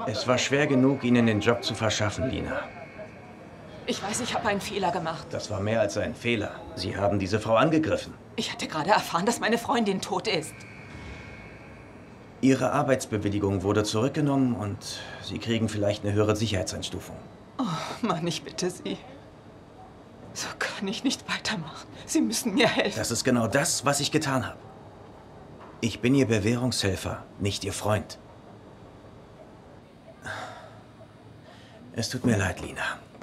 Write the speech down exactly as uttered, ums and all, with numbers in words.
Es war schwer genug, Ihnen den Job zu verschaffen, Lina. Ich weiß, ich habe einen Fehler gemacht. Das war mehr als ein Fehler. Sie haben diese Frau angegriffen. Ich hatte gerade erfahren, dass meine Freundin tot ist. Ihre Arbeitsbewilligung wurde zurückgenommen und Sie kriegen vielleicht eine höhere Sicherheitseinstufung. Oh Mann, ich bitte Sie. So kann ich nicht weitermachen. Sie müssen mir helfen. Das ist genau das, was ich getan habe. Ich bin Ihr Bewährungshelfer, nicht Ihr Freund. Es tut mir leid, Lina.